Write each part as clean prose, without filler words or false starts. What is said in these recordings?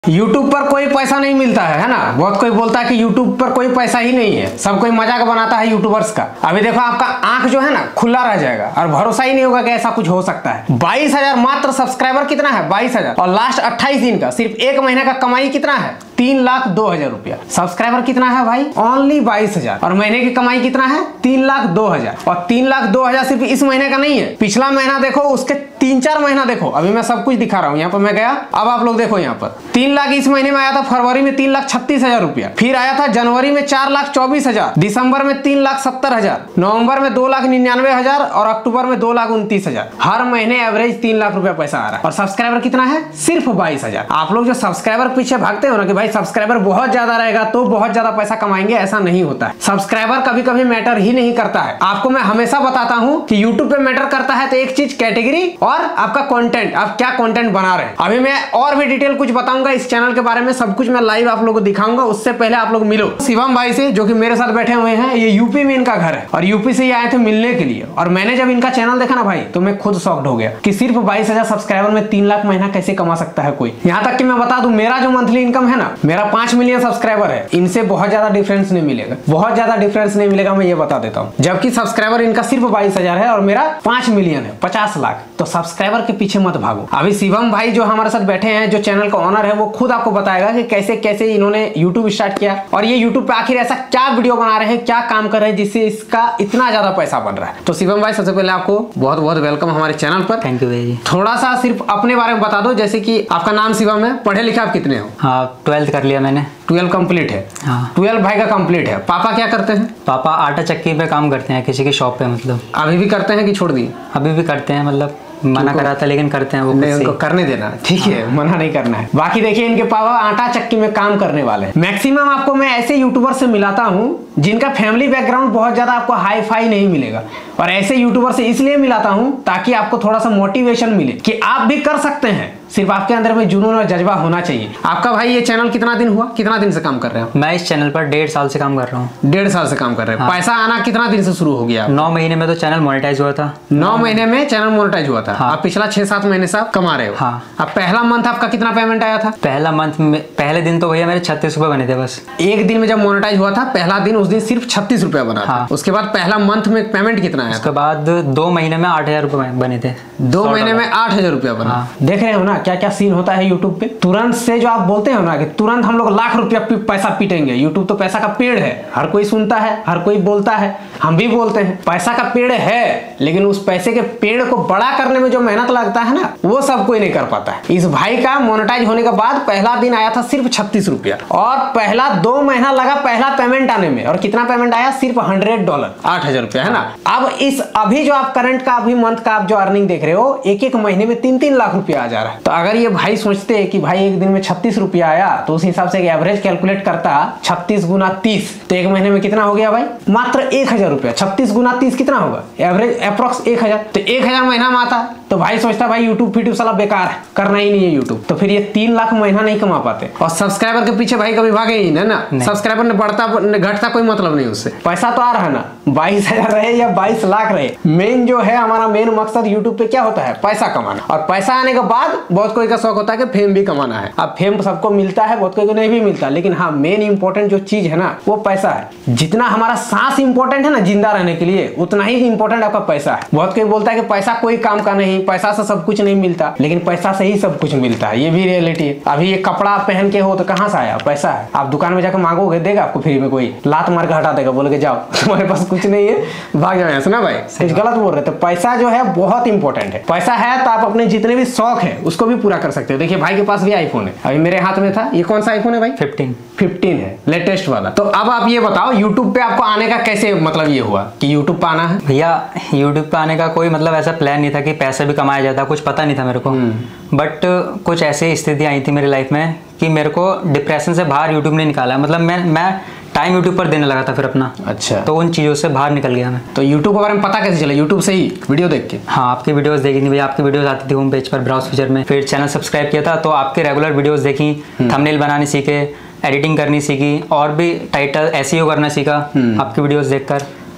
YouTube पर कोई पैसा नहीं मिलता है ना। बहुत कोई बोलता है कि YouTube पर कोई पैसा ही नहीं है, सब कोई मजाक बनाता है यूट्यूबर्स का। अभी देखो आपका आंख जो है ना खुला रह जाएगा और भरोसा ही नहीं होगा कि ऐसा कुछ हो सकता है। 22,000 मात्र सब्सक्राइबर कितना है 22,000 और लास्ट 28 दिन का सिर्फ एक महीने का कमाई कितना है 3,02,000 रुपया। सब्सक्राइबर कितना है भाई ओनली 22,000 और महीने की कमाई कितना है 3,02,000 और 3,02,000 सिर्फ इस महीने का नहीं है, पिछला महीना देखो उसके 3-4 महीना देखो। अभी मैं सब कुछ दिखा रहा हूँ, यहाँ पर मैं गया, अब आप लोग देखो यहाँ पर 3 लाख इस महीने में आया था, फरवरी में 3,36,000 रुपया, फिर आया था जनवरी में 4,24,000, दिसंबर में 3,70,000, नवंबर में 2,99,000 और अक्टूबर में 2,29,000। हर महीने एवरेज 3 लाख रुपया पैसा आ रहा है और सब्सक्राइबर कितना है सिर्फ 22,000। आप लोग जो सब्सक्राइबर पीछे भागते हो ना कि भाई सब्सक्राइबर बहुत ज्यादा रहेगा तो बहुत ज्यादा पैसा कमाएंगे, ऐसा नहीं होता है। सब्सक्राइबर कभी कभी मैटर ही नहीं करता है। आपको मैं हमेशा बताता हूं कि यूट्यूब पे मैटर करता है तो एक चीज कैटेगरी और आपका कंटेंट, आप क्या कंटेंट बना रहे हैं। अभी मैं और भी डिटेल कुछ बताऊंगा इस चैनल के बारे में, सब कुछ मैं लाइव आप लोगों को दिखाऊंगा। उससे पहले आप लोग मिलो शिवम भाई से जो कि मेरे साथ बैठे हुए हैं। ये यूपी में इनका घर है और यूपी से ही आए थे मिलने के लिए। और मैंने जब इनका चैनल देखा ना भाई तो मैं खुद शॉक्ड हो गया कि सिर्फ 22,000 सब्सक्राइबर में 3 लाख महीना कैसे कमा सकता है कोई। यहाँ तक कि मैं बता दूं मेरा जो मंथली इनकम है ना, मेरा 5 मिलियन सब्सक्राइबर है, इनसे बहुत ज्यादा डिफरेंस नहीं मिलेगा, बहुत ज्यादा डिफरेंस नहीं मिलेगा, मैं ये बता देता हूँ। जबकि सब्सक्राइबर इनका सिर्फ 22,000 है और मेरा 5 मिलियन है, 50 लाख। तो सब्सक्राइबर के पीछे मत भागो। अभी शिवम भाई जो हमारे साथ बैठे हैं, जो चैनल का ओनर है, वो खुद आपको बताएगा कि कैसे कैसे इन्होंने यूट्यूब स्टार्ट किया और ये यूट्यूब पे आखिर ऐसा क्या वीडियो बना रहे हैं, क्या काम कर रहे हैं जिससे इसका इतना ज्यादा पैसा बन रहा है। तो शिवम भाई सबसे पहले आपको बहुत बहुत वेलकम हमारे चैनल पर। थैंक यू भाई। थोड़ा सा सिर्फ अपने बारे में बता दो, जैसे कि आपका नाम शिवम है, पढ़े लिखे आप कितने हो? हाँ 12th कर लिया मैंने। 12 कंप्लीट है। हाँ 12 भाई का कंप्लीट है। पापा क्या करते हैं? पापा आटा चक्की पे काम करते हैं, किसी की शॉप पे। मतलब अभी भी करते हैं कि छोड़ दिए? अभी भी करते हैं, मतलब मना करा था लेकिन करते हैं वो। नहीं उनको करने देना, ठीक है, मना नहीं करना है। बाकी देखिए इनके पापा आटा चक्की में काम करने वाले हैं। मैक्सिमम आपको मैं ऐसे यूट्यूबर से मिलाता हूँ जिनका फैमिली बैकग्राउंड बहुत ज्यादा आपको हाई फाई नहीं मिलेगा, और ऐसे यूट्यूबर से इसलिए मिलाता हूँ ताकि आपको थोड़ा सा मोटिवेशन मिले कि आप भी कर सकते हैं। सिर्फ आपके अंदर में जुनून और जज्बा होना चाहिए। आपका भाई ये चैनल कितना दिन हुआ, कितना दिन से काम कर रहे हो? मैं इस चैनल पर 1.5 साल से काम कर रहा हूँ। 1.5 साल से काम कर रहे हैं। हाँ। पैसा आना कितना दिन से शुरू हो गया? 9 महीने में तो चैनल मोनेटाइज हुआ था। 9 महीने में चैनल मोनेटाइज हुआ था। हाँ। आप पिछला 6-7 महीने से आप कमा रहे हो। हाँ। अब पहला मंथ आपका कितना पेमेंट आया था? पहला मंथ में पहले दिन तो भैया मेरे 36 रुपए बने थे बस। एक दिन में जब मोनेटाइज हुआ था पहला दिन, उस दिन सिर्फ 36 रुपया बना था। हाँ। उसके बाद पहला मंथ में पेमेंट कितना आया? उसके बाद 2 महीने में 8,000 रुपए बने थे। 2 महीने में 8,000 रुपया बना। हाँ। देख रहे हो ना क्या क्या सीन होता है यूट्यूब पे। तुरंत से जो आप बोलते हो ना कि तुरंत हम लोग लाख रुपया पैसा पीटेंगे, यूट्यूब तो पैसा का पेड़ है, हर कोई सुनता है, हर कोई बोलता है, हम भी बोलते हैं पैसा का पेड़ है, लेकिन उस पैसे के पेड़ को बड़ा करने में जो मेहनत लगता है ना वो सब कोई नहीं कर पाता है। इस भाई का मोनेटाइज होने के बाद पहला दिन आया था सिर्फ 36 रुपया और पहला 2 महीना लगा पहला पेमेंट आने में, और कितना पेमेंट आया सिर्फ $100, 8,000 रुपया, है ना। अब इस अभी जो आप करंट का अभी मंथ का आप जो अर्निंग देख रहे हो, एक महीने में 3-3 लाख रुपया आ जा रहा है। तो अगर ये भाई सोचते हैं कि भाई एक दिन में 36 रुपया आया तो उस हिसाब से एवरेज कैलकुलेट करता 36 गुना 30 तो एक महीने में कितना हो गया भाई? मात्र 1,000 रुपया। 36 गुना 30 कितना होगा? Average approx 1,000। तो 1,000 महीना में आता तो भाई सोचता भाई यूट्यूब फीट्यूब साला बेकार है, करना ही नहीं है यूट्यूब। तो फिर ये 3 लाख महीना नहीं कमा पाते। और सब्सक्राइबर के पीछे भाई कभी भागे ही ना। सब्सक्राइबर ने बढ़ता घटता कोई मतलब नहीं उससे, पैसा तो आ रहा है ना। 22,000 रहे या 22 लाख रहे, मेन जो है हमारा मेन मकसद यूट्यूब पे क्या होता है? पैसा कमाना। और पैसा आने के बाद बहुत कोई का शौक होता है कि फेम भी कमाना है। अब फेम सबको मिलता है, बहुत कोई को नहीं भी मिलता, लेकिन हाँ मेन इंपॉर्टेंट जो चीज है ना वो पैसा है। जितना हमारा सांस इंपॉर्टेंट है ना जिंदा रहने के लिए, उतना ही इंपॉर्टेंट आपका पैसा है। बहुत कोई बोलता है कि पैसा कोई काम का नहीं, पैसा से सब कुछ नहीं मिलता, लेकिन पैसा से ही सब कुछ मिलता है, ये भी रियलिटी है। अभी ये कपड़ा पहन के हो तो कहाँ से आया? पैसा है। आप दुकान में जाकर मांगोगे, देगा आपको फ्री में? कोई लात मार के हटा देगा, बोल के जाओ तुम्हारे पास कुछ नहीं है, भाग जाओ यहाँ से ना। भाई कुछ गलत बोल रहे। तो पैसा जो है बहुत इंपॉर्टेंट है। पैसा है तो आप अपने जितने भी शौक है उसको भी पूरा कर सकते हो। देखिए भाई के पास भी आईफोन है, अभी मेरे हाथ में था। ये कौन सा आईफोन है भाई? 15 है, लेटेस्ट वाला। तो अब आप ये बताओ यूट्यूब पे आपको आने का कैसे मतलब ये हुआ कि यूट्यूब पे आना है? भैया यूट्यूब पे आने का कोई मतलब ऐसा प्लान नहीं था कि पैसे भी कमाया जाता, कुछ पता नहीं था मेरे को। बट कुछ ऐसी स्थिति आई थी मेरी लाइफ में कि मेरे को डिप्रेशन से बाहर यूट्यूब ने निकाला। मतलब मैं टाइम यूट्यूब पर देने लगा था फिर अपना। अच्छा। तो उन चीज़ों से बाहर निकल गया मैं। तो यूट्यूब के बारे में पता कैसे चला? यूट्यूब से ही वीडियो देख के? हाँ आपकी वीडियोस देखी थी भैया, आपकी वीडियोस आती थी होम पेज पर ब्राउज फीचर में, फिर चैनल सब्सक्राइब किया था तो आपके रेगुलर वीडियोस देखी, थंबनेल बनाने सीखे, एडिटिंग करनी सीखी और भी टाइटल एसईओ करना सीखा आपकी वीडियोस देखकर।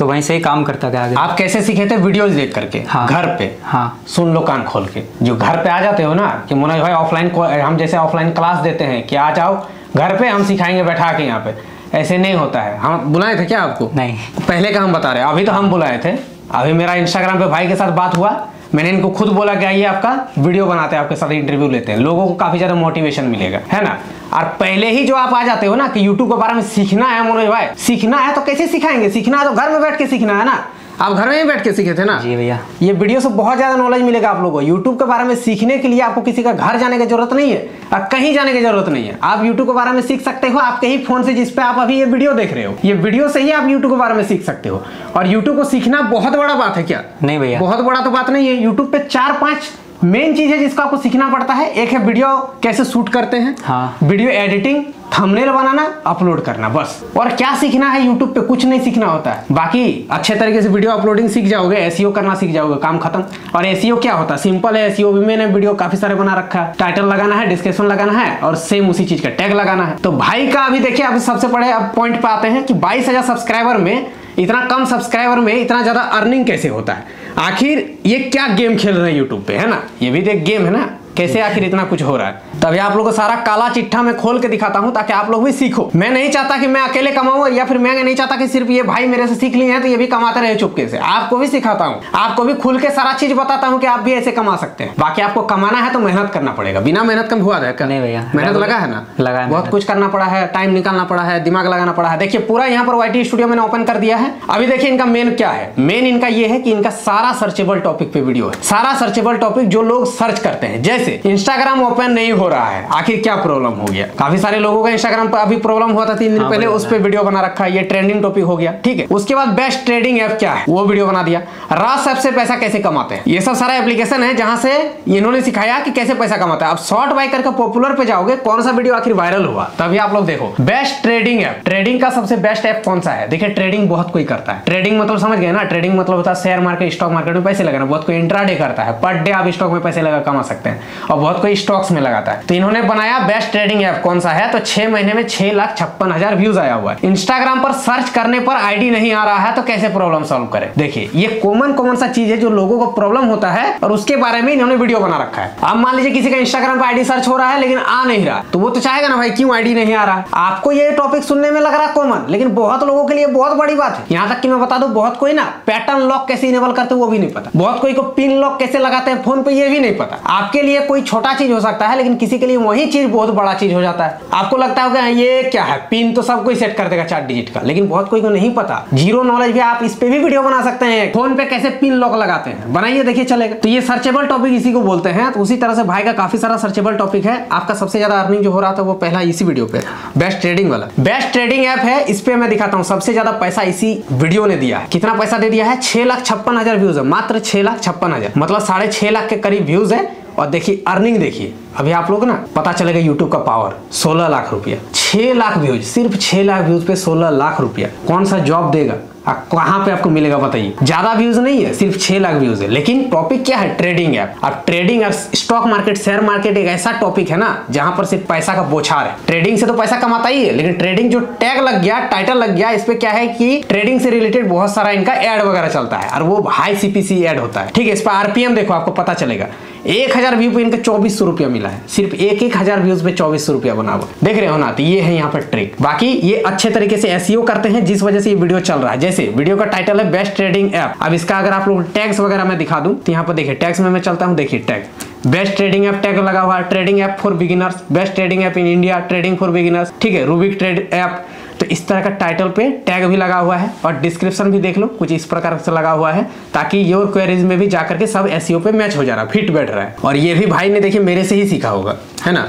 तो वहीं से ही काम करता गया आगे। आप कैसे सीखे थे? वीडियोस देख करके। हाँ। घर पे। हाँ। सुन लो कान खोल के। जो घर पे आ जाते हो ना कि मनोज भाई ऑफलाइन, हम जैसे ऑफलाइन क्लास देते हैं कि आ जाओ घर पे हम सिखाएंगे बैठा के यहाँ पे, ऐसे नहीं होता है। हम बुलाए थे क्या आपको? नहीं, पहले का हम बता रहे हैं, अभी तो हम बुलाए थे। अभी मेरा इंस्टाग्राम पे भाई के साथ बात हुआ, मैंने इनको खुद बोला कि आइए आपका वीडियो बनाते हैं, आपके साथ इंटरव्यू लेते हैं, लोगों को काफी ज्यादा मोटिवेशन मिलेगा, है ना। और पहले ही जो आप आ जाते हो ना कि यूट्यूब के बारे में सीखना है मनोज भाई, सीखना है तो कैसे सिखाएंगे? सीखना है तो घर में बैठ के सीखना है ना। आप घर में ही बैठ के सीखे थे ना। जी भैया। ये वीडियो से बहुत ज्यादा नॉलेज मिलेगा आप लोगों को। यूट्यूब के बारे में सीखने के लिए आपको किसी का घर जाने की जरूरत नहीं है और कहीं जाने की जरूरत नहीं है। आप यूट्यूब के बारे में सीख सकते हो आपके ही फोन से, जिस पे आप अभी ये वीडियो देख रहे हो। ये वीडियो से ही आप यूट्यूब के बारे में सीख सकते हो। और यूट्यूब को सीखना बहुत बड़ा बात है क्या? नहीं भैया, बहुत बड़ा तो बात नहीं है। यूट्यूब पे 4-5 मेन चीज है जिसका आपको सीखना पड़ता है। एक है वीडियो कैसे शूट करते हैं, हाँ। वीडियो एडिटिंग, थंबनेल बनाना, अपलोड करना, बस। और क्या सीखना है यूट्यूब पे? कुछ नहीं सीखना होता है। बाकी अच्छे तरीके से वीडियो अपलोडिंग सीख जाओगे, एसईओ करना सीख जाओगे, काम खत्म। और एसईओ क्या होता है? सिंपल है। एसईओ भी मैंने वीडियो काफी सारे बना रखा है। टाइटल लगाना है, डिस्क्रिप्शन लगाना है और सेम उसी चीज का टैग लगाना है। तो भाई का अभी देखिए, अब सबसे बड़े अब पॉइंट पे आते हैं कि 22,000 सब्सक्राइबर में, इतना कम सब्सक्राइबर में इतना ज्यादा अर्निंग कैसे होता है? आखिर ये क्या गेम खेल रहे हैं यूट्यूब पे, है ना। ये भी एक गेम है ना, कैसे आखिर इतना कुछ हो रहा है। तभी आप लोगों को सारा काला चिट्ठा में खोल के दिखाता हूं ताकि आप लोग भी सीखो। मैं नहीं चाहता कि मैं अकेले कमाऊं, या फिर मैं नहीं चाहता कि सिर्फ ये भाई मेरे से सीख लिए हैं तो ये भी कमाते रहे चुपके से। आपको भी सिखाता हूं, आपको भी खुल के सारा चीज बताता हूं कि आप भी ऐसे कमा सकते हैं। बाकी आपको कमाना है तो मेहनत करना पड़ेगा। बिना मेहनत कम हुआ है? नहीं भैया, मेहनत लगा है ना, लगा, बहुत कुछ करना पड़ा है, टाइम निकालना पड़ा है, दिमाग लगाना पड़ा है। देखिए पूरा यहाँ पर YT स्टूडियो मैंने ओपन कर दिया है। अभी देखिए इनका मेन क्या है। मेन इनका ये है कि इनका सारा सर्चेबल टॉपिक पे वीडियो है। सारा सर्चेबल टॉपिक जो लोग सर्च करते हैं। जैसे इंस्टाग्राम ओपन नहीं हो रहा है, आखिर क्या प्रॉब्लम हो गया? काफी सारे लोगों का इंस्टाग्राम पर अभी प्रॉब्लम हुआ था 3 दिन पहले, उस पे वीडियो बना रखा है। ये ट्रेंडिंग टॉपिक हो गया, ठीक है। उसके बाद बेस्ट ट्रेडिंग ऐप क्या है वो वीडियो बना दिया। रास ऐप से पैसा कैसे कमाते हैं, ये सब सारा एप्लीकेशन है जहां से इन्होंने सिखाया कि कैसे पैसा कमाता है। अब शॉर्ट बाय करके पॉपुलर पे जाओगे, कौन सा वीडियो आखिर वायरल हुआ, तभी आप लोग देखो। बेस्ट ट्रेडिंग ऐप, ट्रेडिंग का सबसे बेस्ट ऐप कौन सा है? देखिए ट्रेडिंग बहुत कोई करता है। ट्रेडिंग मतलब समझ गए ना, ट्रेडिंग मतलब होता है शेयर मार्केट, स्टॉक मार्केट में पैसे लगाना। बहुत कोई इंट्राडे करता है, पर डे आप स्टॉक में पैसे लगा कमा सकते हैं, और बहुत कोई स्टॉक्स में लगाता है। तो इन्होंने बनाया बेस्ट ट्रेडिंग ऐप। कौन सा है? तो 6 महीने में 6,56,000 व्यूज आया हुआ है। इंस्टाग्राम पर सर्च करने पर आईडी नहीं आ रहा है तो कैसे प्रॉब्लम सॉल्व करें? देखिए ये कॉमन सा चीज है जो लोगों को प्रॉब्लम होता है और उसके बारे में इन्होंने वीडियो बना रखा है। अब मान लीजिए किसी का इंस्टाग्राम पर आईडी सर्च हो रहा है लेकिन आ नहीं रहा, तो वो तो चाहेगा ना भाई क्यों आईडी नहीं आ रहा है। आपको ये टॉपिक सुनने में लग रहा है कॉमन, लेकिन बहुत लोगों के लिए बहुत बड़ी बात है। यहाँ तक कि मैं बता दूं, बहुत कोई ना पैटर्न लॉक कैसे इनेबल करते वो भी नहीं पता। बहुत कोई को पिन लॉक कैसे लगाते हैं फोन पे ये भी नहीं पता। आपके लिए कोई छोटा चीज हो सकता है लेकिन किसी के लिए वही चीज बहुत बड़ा चीज हो जाता है। आपको लगता है ये क्या है, पिन तो सब कोई सेट कर देगा 4 डिजिट का, लेकिन बहुत कोई को नहीं पता। जीरो नॉलेज भी आप इस पे भी वीडियो बना सकते हैं। फोन पे कैसे पिन लॉक लगाते हैं, बनाइए, देखिए चलेगा। तो ये सर्चेबल टॉपिक इसी को बोलते हैं। तो उसी तरह से भाई का काफी सारा सर्चेबल टॉपिक है। आपका सबसे ज्यादा अर्निंग जो हो रहा था वो पहला इसी वीडियो पे, बेस्ट ट्रेडिंग वाला। बेस्ट ट्रेडिंग ऐप है, इस पे मैं दिखाता हूँ। सबसे ज्यादा पैसा इसी वीडियो ने दिया है। कितना पैसा दे दिया है? 6,56,000 व्यूज है, मात्र 6,56,000, मतलब 6.5 लाख के करीब व्यूज है। और देखिए अर्निंग देखिए, अभी आप लोग ना पता चलेगा यूट्यूब का पावर। 16 लाख रुपया, 6 लाख व्यूज, सिर्फ 6 लाख व्यूज पे 16 लाख रुपया। कौन सा जॉब देगा, कहां पे आपको मिलेगा बताइए? ज्यादा व्यूज नहीं है, सिर्फ 6 लाख व्यूज है। लेकिन टॉपिक क्या है? Trading app. अब ट्रेडिंग और स्टॉक मार्केट, शेयर मार्केट एक ऐसा टॉपिक है ना जहां पर सिर्फ पैसा का बौछार है। ट्रेडिंग से तो पैसा कमाता ही है, लेकिन ट्रेडिंग जो टैग लग गया, टाइटल लग गया, इस पे क्या है कि ट्रेडिंग से रिलेटेड बहुत सारा इनका एड वगैरह चलता है और वो हाई CPC एड होता है, ठीक है। इस पर RPM देखो, आपको पता चलेगा। 1000 व्यू पे इनका 2400 रुपया मिला है। सिर्फ 1,000 व्यूज पे 2400 रुपया बना हुआ, देख रहे हो ना। तो ये है यहाँ पर ट्रिक। बाकी ये अच्छे तरीके से SEO करते हैं, जिस वजह से ये वीडियो चल रहा है। जैसे वीडियो का टाइटल है बेस्ट ट्रेडिंग ऐप। अब इसका अगर आप लोग टैग्स वगैरह मैं दिखा दूं तो यहाँ पर देखिए टैग्स में मैं चलता हूँ। देखिए tag best trading app tag लगा हुआ है। Trading app for beginners, best trading app in India, trading for beginners, ठीक है। Rubik trade app. तो इस तरह का टाइटल पे टैग भी लगा हुआ है और डिस्क्रिप्शन भी देख लो कुछ इस प्रकार से लगा हुआ है, ताकि योर क्वेरीज में भी जाकर के सब SEO पे मैच हो जा रहा है, फिट बैठ रहा है। और ये भी भाई ने देखिए मेरे से ही सीखा होगा, है ना।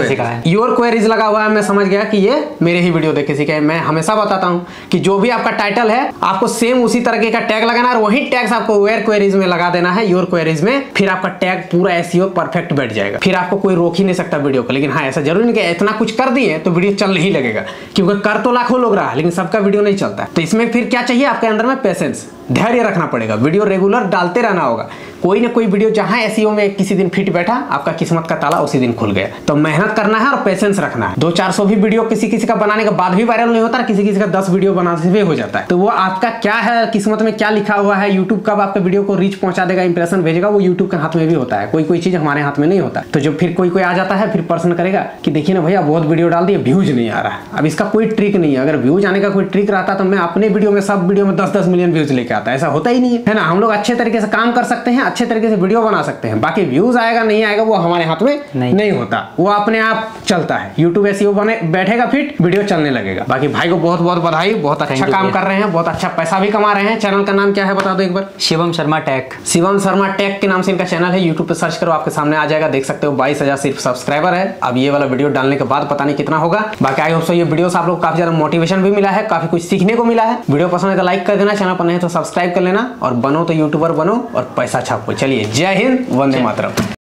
योर क्वेरीज लगा हुआ है, मैं समझ गया कि ये मेरे ही वीडियो देख के सीखा है। मैं हमेशा बताता हूँ कि जो भी आपका टाइटल है आपको सेम उसी तरीके का टैग लगाना है और वही टैग्स आपको वेयर क्वेरीज में लगा देना है, योर क्वेरीज में। फिर आपका टैग पूरा SEO परफेक्ट बैठ जाएगा, फिर आपको कोई रोक ही नहीं सकता वीडियो को। लेकिन हाँ, ऐसा जरूरी नहीं कि इतना कुछ कर दिए तो वीडियो चल ही लगेगा, क्योंकि कर तो लाखों लोग रहा है लेकिन सबका वीडियो नहीं चलता। तो इसमें फिर क्या चाहिए आपके अंदर में? पेशेंस, धैर्य रखना पड़ेगा, वीडियो रेगुलर डालते रहना होगा। कोई ना कोई वीडियो जहां एसईओ में किसी दिन फिट बैठा, आपका किस्मत का ताला उसी दिन खुल गया। तो मेहनत करना है और पेशेंस रखना है। 200-400 भी वीडियो किसी का बनाने के बाद भी वायरल नहीं होता, किसी का 10 वीडियो बनाने से भी हो जाता है। तो वो आपका क्या है, किस्मत में क्या लिखा हुआ है, यूट्यूब कब आपके वीडियो को रीच पहुंचा देगा, इंप्रेशन भेजेगा, वो यूट्यूब के हाथ में भी होता है। कोई चीज हमारे हाथ में नहीं होता। तो जो फिर कोई आ जाता है, फिर प्रश्न करेगा कि देखिए ना भैया बहुत वीडियो डाल दिए, व्यूज नहीं आ रहा है। अब इसका कोई ट्रिक नहीं है। अगर व्यूज आने का कोई ट्रिक रहता तो मैं अपने वीडियो में, सब वीडियो में 10-10 मिलियन व्यूज लेके आता। ऐसा होता ही नहीं है ना। हम लोग अच्छे तरीके से काम कर सकते हैं, अच्छे तरीके से वीडियो बना सकते हैं। बाकी व्यूज आएगा नहीं आएगा वो हमारे हाथ में नहीं होता, वो अपने आप चलता है। यूट्यूब एसईओ बने बैठेगा फिट, वीडियो चलने लगेगा। बाकी भाई को बहुत बहुत बधाई, बहुत अच्छा काम कर रहे हैं, बहुत अच्छा पैसा भी कमा रहे हैं। चैनल का नाम क्या है बता दो एक बार। शिवम शर्मा टेक। शिवम शर्मा टेक के नाम से इनका चैनल है। यूट्यूब पे सर्च करो, आपके सामने आ जाएगा, देख सकते हो। 22,000 सिर्फ सब्सक्राइबर है। अब ये वाला वीडियो डालने के बाद पता नहीं कितना होगा। बाकी आई होप सो ये वीडियो से आप लोग काफी ज्यादा मोटिवेशन भी मिला है, काफी कुछ सीखने को मिला है। वीडियो पसंद है तो लाइक कर देना, चैनल पर नहीं तो सब्सक्राइब कर लेना, और बनो तो यूट्यूबर बनो और पैसा छापो। चलिए, जय हिंद, वंदे मातरम।